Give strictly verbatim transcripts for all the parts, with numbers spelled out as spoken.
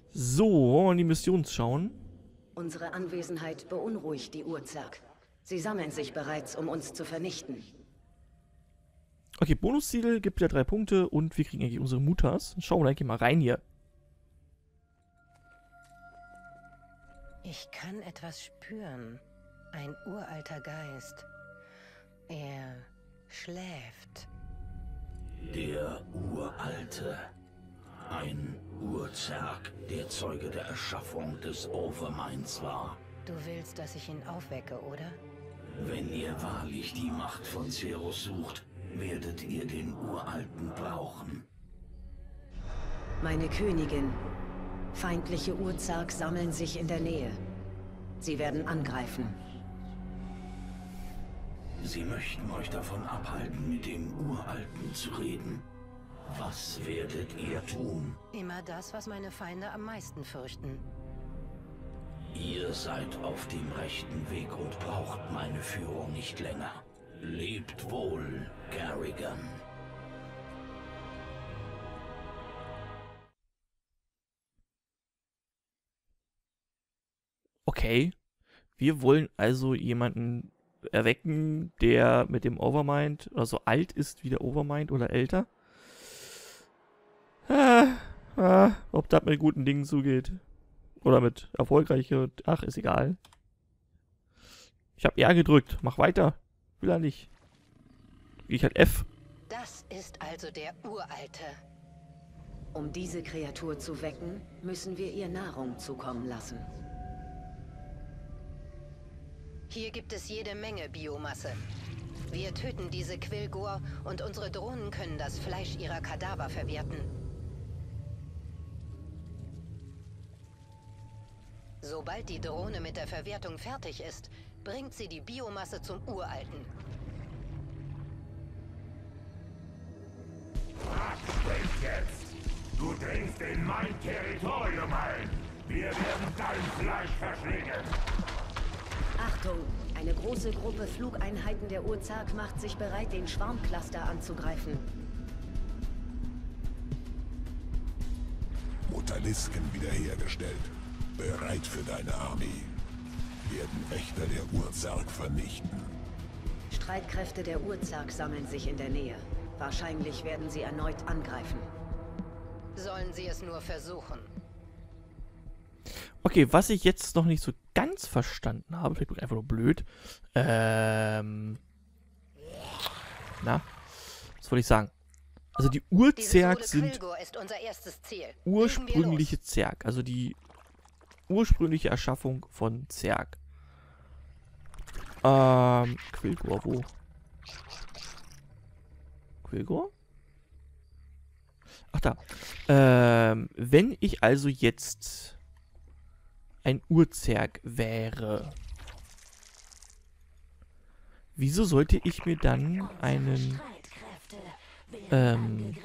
So, wollen wir in die Mission schauen? Unsere Anwesenheit beunruhigt die Urzerg. Sie sammeln sich bereits, um uns zu vernichten. Okay, Bonusziel gibt wieder drei Punkte und wir kriegen eigentlich unsere Mutas. Schauen wir eigentlich mal rein hier. Ich kann etwas spüren. Ein uralter Geist. Er schläft. Der Uralte. Ein Urzerg, der Zeuge der Erschaffung des Overminds war. Du willst, dass ich ihn aufwecke, oder? Wenn ihr wahrlich die Macht von Zerus sucht, werdet ihr den Uralten brauchen. Meine Königin. Feindliche Urzerg sammeln sich in der Nähe. Sie werden angreifen. Sie möchten euch davon abhalten, mit dem Uralten zu reden. Was werdet ihr tun? Immer das, was meine Feinde am meisten fürchten. Ihr seid auf dem rechten Weg und braucht meine Führung nicht länger. Lebt wohl, Kerrigan. Okay. Wir wollen also jemanden erwecken, der mit dem Overmind oder so alt ist wie der Overmind oder älter. Ah, ah, ob das mit guten Dingen zugeht. Oder mit erfolgreichen. Ach, ist egal. Ich habe R gedrückt. Mach weiter. Will er nicht. Ich halt F. Das ist also der Uralte. Um diese Kreatur zu wecken, müssen wir ihr Nahrung zukommen lassen. Hier gibt es jede Menge Biomasse. Wir töten diese Quillgor und unsere Drohnen können das Fleisch ihrer Kadaver verwerten. Sobald die Drohne mit der Verwertung fertig ist, bringt sie die Biomasse zum Uralten. Was bringt jetzt? Du dringst in mein Territorium ein. Wir werden dein Fleisch verschlingen. Achtung! Eine große Gruppe Flugeinheiten der Urzerg macht sich bereit, den Schwarmcluster anzugreifen. Mutalisken wiederhergestellt. Bereit für deine Armee. Werden Wächter der Urzerg vernichten. Streitkräfte der Urzerg sammeln sich in der Nähe. Wahrscheinlich werden sie erneut angreifen. Sollen sie es nur versuchen. Okay, was ich jetzt noch nicht so ganz verstanden habe, vielleicht bin ich einfach nur blöd. Ähm. Na, was wollte ich sagen? Also die Urzerg sind ist unser erstes Ziel. ursprüngliche Zerg, also die ursprüngliche Erschaffung von Zerg. Ähm, Quillgor, wo? Quillgor? Ach da. Ähm, wenn ich also jetzt ein Urzerg wäre, wieso sollte ich mir dann einen ähm,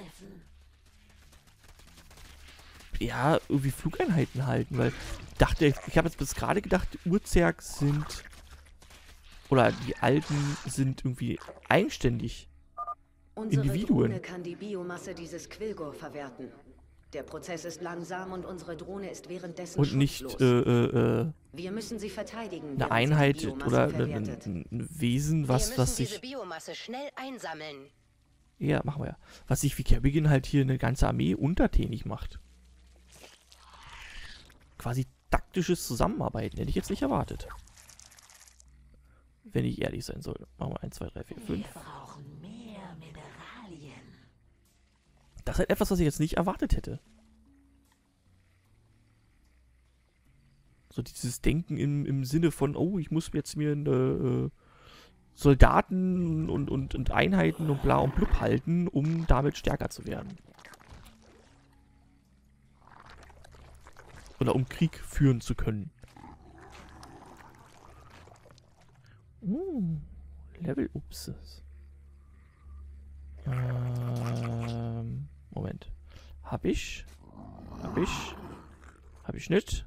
ja, irgendwie Flugeinheiten halten, weil ich dachte, ich habe jetzt bis gerade gedacht, Urzerg sind oder die Alten sind irgendwie eigenständig. Unsere Individuen. Drohne kann die Biomasse dieses Quillgor verwerten. Der Prozess ist langsam und unsere Drohne ist währenddessen Und nicht schutzlos. äh, äh, Wir müssen sie verteidigen, eine während sie Einheit die Biomasse oder ein, verwertet. ein, ein Wesen, Wir was, müssen was diese sich. Biomasse schnell einsammeln. Ja, machen wir ja. Was sich wie Kerrigan halt hier eine ganze Armee untertänig macht. Quasi taktisches Zusammenarbeiten hätte ich jetzt nicht erwartet. Wenn ich ehrlich sein soll. Machen wir eins, zwei, drei, vier, fünf. Wir brauchen mehr Mineralien. Das ist halt etwas, was ich jetzt nicht erwartet hätte. So dieses Denken im, im Sinne von, oh, ich muss jetzt mir eine, äh, Soldaten und, und, und Einheiten und bla und blub halten, um damit stärker zu werden. Oder um Krieg führen zu können. Uh, Level, ups. Ähm, Moment. Hab ich? Hab ich? Hab ich nicht?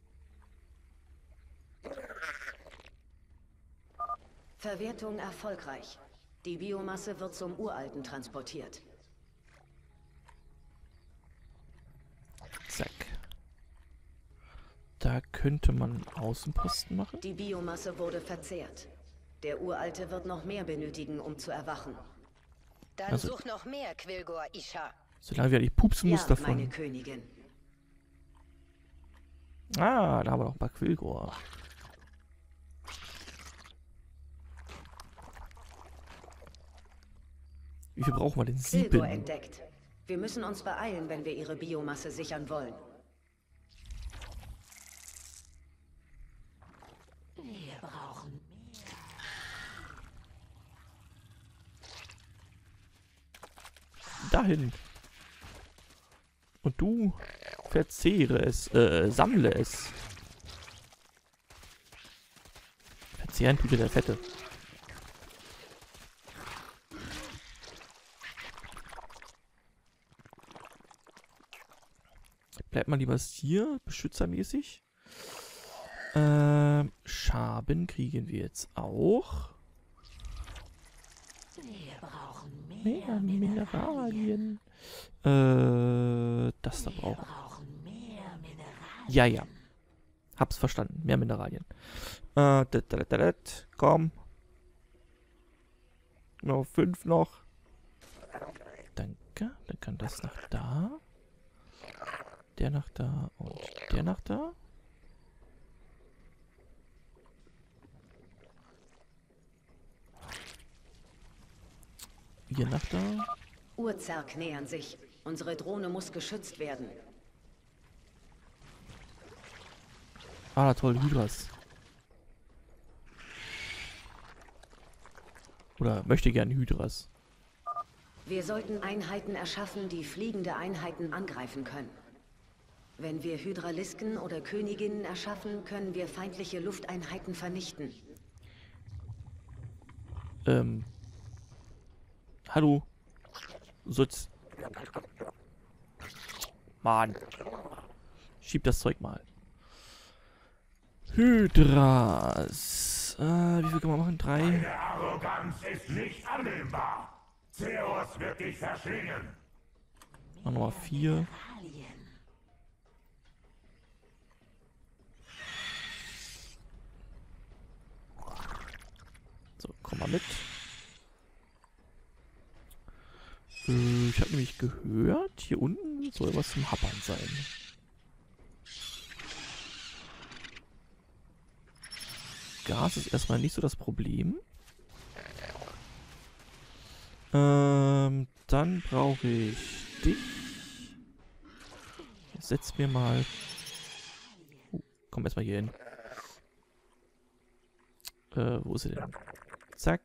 Verwertung erfolgreich. Die Biomasse wird zum Uralten transportiert. Zack. Da könnte man einen Außenposten machen. Die Biomasse wurde verzehrt. Der Uralte wird noch mehr benötigen, um zu erwachen. Dann Also- such noch mehr, Quilgor Isha. Solange wir nicht pupsen muss Ja, davon. meine Königin. Ah, da haben wir noch ein paar Quilgor. Wie viel brauchen wir denn? Quilgor Sieben. entdeckt. Wir müssen uns beeilen, wenn wir ihre Biomasse sichern wollen. Wir brauchen mehr. Dahin. Und du verzehre es, äh, sammle es. Verzehren tut dir der Fette. Bleibt mal lieber hier, beschützermäßig. Ähm, Schaben kriegen wir jetzt auch. Wir brauchen mehr, Mehr Mineralien. Mineralien. Äh, das da Wir brauchen. brauchen mehr Mineralien. Ja, ja. Hab's verstanden. Mehr Mineralien. Äh, dat, dat, dat, dat. Komm. Noch fünf noch. Danke. Dann kann das nach da. Der nach da und der nach da. Hier nach da. Urzerg nähern sich. Unsere Drohne muss geschützt werden. Ah, toll, Hydras. Oder möchte gerne Hydras. Wir sollten Einheiten erschaffen, die fliegende Einheiten angreifen können. Wenn wir Hydralisken oder Königinnen erschaffen, können wir feindliche Lufteinheiten vernichten. Ähm. Hallo. Du sollst. Mann. Schieb das Zeug mal. Hydras. Äh, wie viel können wir machen? Drei. Deine Arroganz ist nicht annehmbar. Zeus wird dich verschlingen. Machen wir mal vier. Mineralien. So, komm mal mit. Äh, ich habe nämlich gehört, hier unten soll was zum Happern sein. Gas ist erstmal nicht so das Problem. Ähm, dann brauche ich dich. Jetzt setz mir mal... Oh, komm erstmal hier hin. Äh, wo ist sie denn? Zack.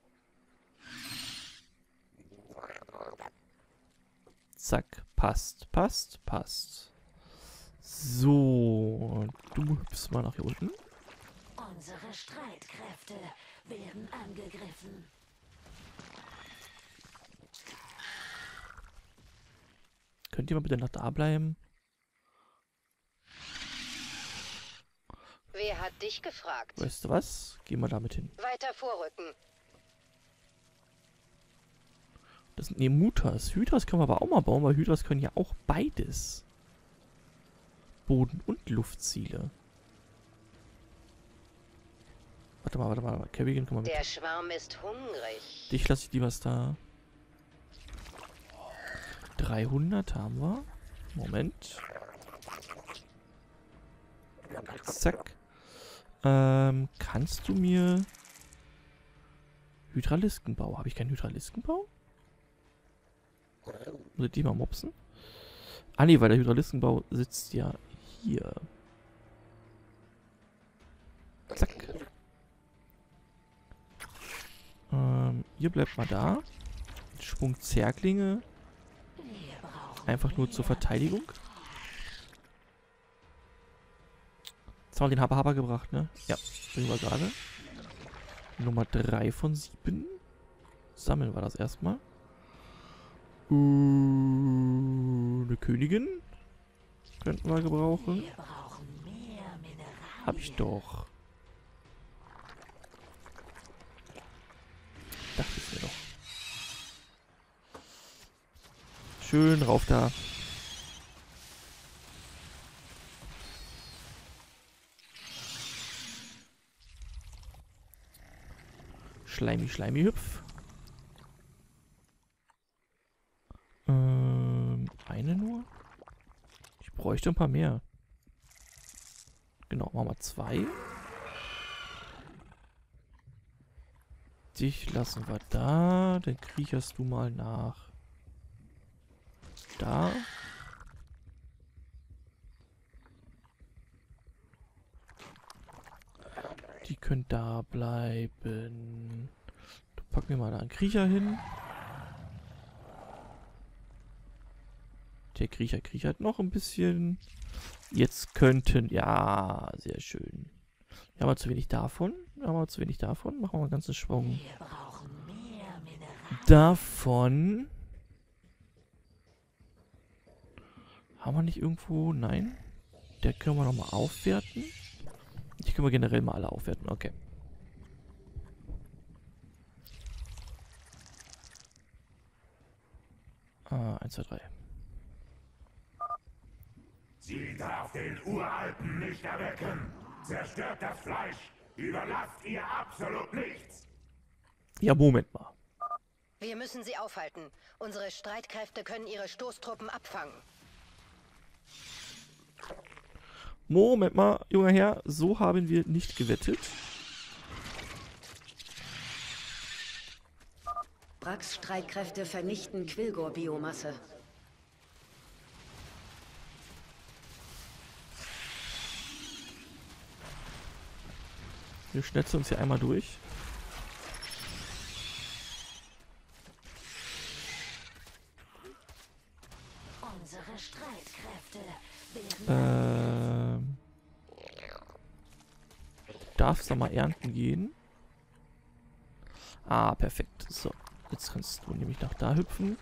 Zack. Passt, passt, passt. So. Du hüpfst mal nach hier unten. Unsere Streitkräfte werden angegriffen. Könnt ihr mal bitte noch da bleiben? Wer hat dich gefragt? Weißt du was? Gehen wir damit hin. Weiter vorrücken. Das sind ne Mutas. Hydras können wir aber auch mal bauen, weil Hydras können ja auch beides. Boden- und Luftziele. Warte mal, warte mal, warte mal. Kerrigan, komm mal mit. Der Schwarm ist hungrig. Dich lasse ich lieber da. dreihundert haben wir. Moment. Zack. Ähm, kannst du mir... Hydraliskenbau. Habe ich keinen Hydraliskenbau? Muss ich die mal mopsen? Ah nee, weil der Hydraliskenbau sitzt ja hier. Zack. Ähm, ihr bleibt mal da. Schwung Zerglinge. Wir brauchen Einfach nur zur Verteidigung. Jetzt haben wir den Haber-Haber gebracht, ne? Ja, bringen wir gerade. Nummer drei von sieben. Sammeln wir das erstmal. Uh, eine Königin. Könnten wir gebrauchen. Wir brauchen mehr Mineralien. Hab ich doch. Dachte ich mir doch. Schön rauf da. Schleimi, Schleimi, hüpf. Ähm, eine nur? Ich bräuchte ein paar mehr. Genau, machen wir zwei. Dich lassen wir da. Dann kriecherst du mal nach da. Die können da bleiben. Du pack mir mal da einen Kriecher hin. Der Kriecher kriechert noch ein bisschen. Jetzt könnten... Ja, sehr schön. Wir haben wir zu wenig davon. Wir haben wir zu wenig davon. Machen wir mal einen ganzen Schwung. Wir brauchen mehr Mineralien. Davon... Haben wir nicht irgendwo... Nein. Der können wir nochmal aufwerten. Die können wir generell mal alle aufwerten. Okay. Ah, eins, zwei, drei. Sie darf den Uralten nicht erwecken. Zerstört das Fleisch. Überlasst ihr absolut nichts. Ja, Moment mal. Wir müssen sie aufhalten. Unsere Streitkräfte können ihre Stoßtruppen abfangen. Moment mal, junger Herr. So haben wir nicht gewettet. Brax Streitkräfte vernichten Quilgor-Biomasse. Wir schnetzeln uns hier einmal durch. Unsere Streitkräfte werden Ähm. Darfst du mal ernten gehen? Ah, perfekt. So, jetzt kannst du nämlich nach da hüpfen.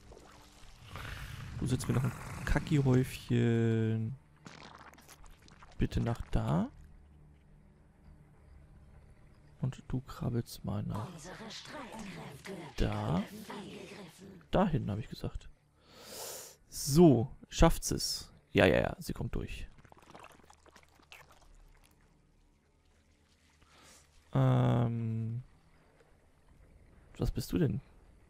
Du setzt mir noch ein Kacki-Häufchen. Bitte nach da. Und du krabbelst mal nach unsere Streitkräfte da. werden angegriffen. Dahin, habe ich gesagt. So, schafft es. Ja, ja, ja, sie kommt durch. Ähm. Was bist du denn?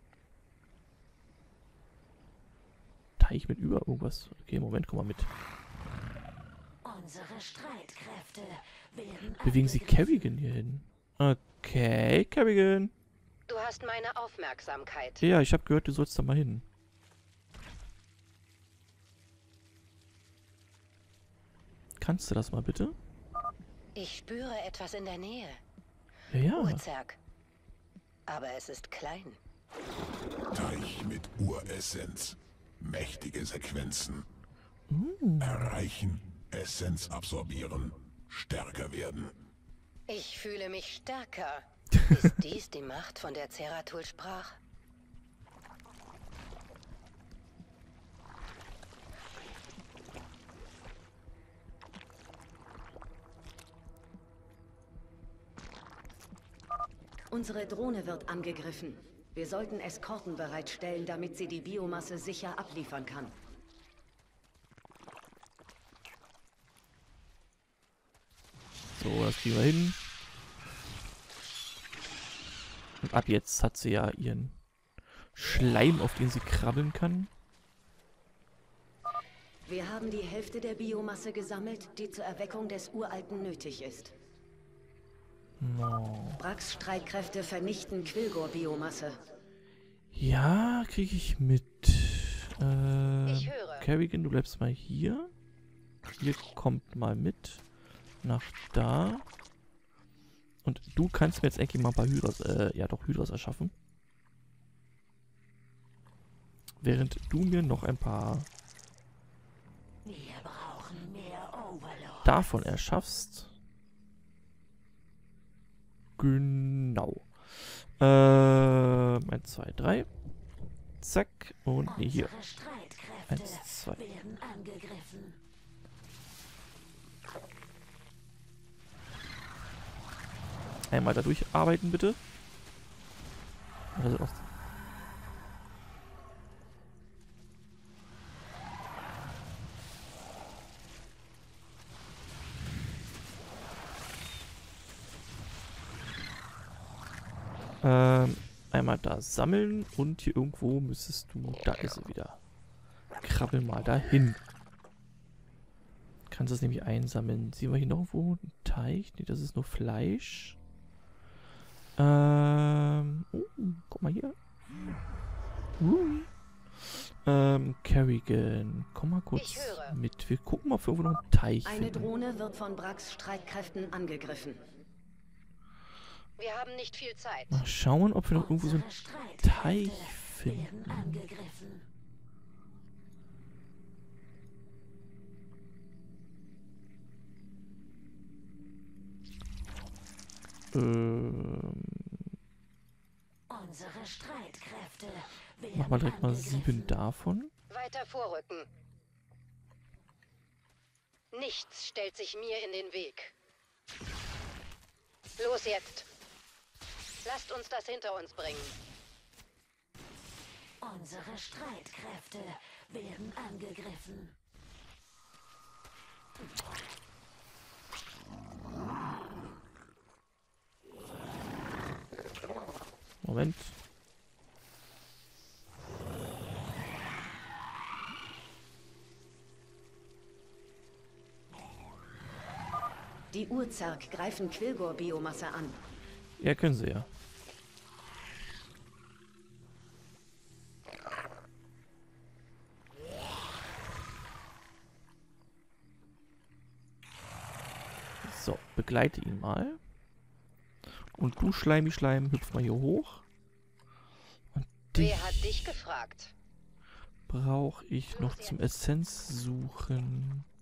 Teich mit über irgendwas. Okay, Moment, komm mal mit. Unsere Streitkräfte werden Bewegen Sie angegriffen. Kerrigan hier hin. Okay, Kerrigan. Du hast meine Aufmerksamkeit. Ja, ich habe gehört, du sollst da mal hin. Kannst du das mal bitte? Ich spüre etwas in der Nähe. Ja, ja. Urzerg. Aber es ist klein. Teich mit Uressenz. Mächtige Sequenzen. Uh. Erreichen, Essenz absorbieren, stärker werden. Ich fühle mich stärker. Ist dies die Macht, von der Zeratul sprach? Unsere Drohne wird angegriffen. Wir sollten Eskorten bereitstellen, damit sie die Biomasse sicher abliefern kann. So, das kriegen wir hin. Und ab jetzt hat sie ja ihren Schleim, auf den sie krabbeln kann. Wir haben die Hälfte der Biomasse gesammelt, die zur Erweckung des Uralten nötig ist. No. Brax Streitkräfte vernichten Quilgor-Biomasse. Ja, kriege ich mit. Äh, Ich höre. Kerrigan, du bleibst mal hier. Ihr kommt mal mit. Nach da. Und du kannst mir jetzt endlich mal ein paar Hydras, äh, ja doch, Hydras erschaffen. Während du mir noch ein paar Wir brauchen mehr Overlord. davon erschaffst. Genau. Ähm, eins, zwei, drei. Zack. Und nee, hier. Unsere Streitkräfte Eins, zwei. werden angegriffen. Einmal da durcharbeiten, bitte. Also auch Ähm, einmal da sammeln und hier irgendwo müsstest du... Da ist sie wieder. Krabbel mal dahin. Kannst das nämlich einsammeln. Sehen wir hier noch irgendwo einen Teich? Ne, das ist nur Fleisch. Ähm... Oh, guck mal hier. Uh. Ähm, Kerrigan, komm mal kurz mit. Wir gucken mal, ob wir irgendwo noch einen Teich Eine finden. Drohne wird von Brax Streitkräften angegriffen. Wir haben nicht viel Zeit. Mal schauen, ob wir noch irgendwo so einen Unsere Streitkräfte Teich werden finden. angegriffen. Ähm, Unsere Streitkräfte werden mach mal direkt mal angegriffen. sieben davon. Weiter vorrücken. Nichts stellt sich mir in den Weg. Los jetzt. Lasst uns das hinter uns bringen. Unsere Streitkräfte werden angegriffen. Moment. Die Urzerg greifen Quilgor-Biomasse an. Ja, können sie ja. So, begleite ihn mal. Und du, Schleimi Schleim, hüpf mal hier hoch. Und dich Wer hat dich gefragt? brauche ich noch zum Essenz suchen.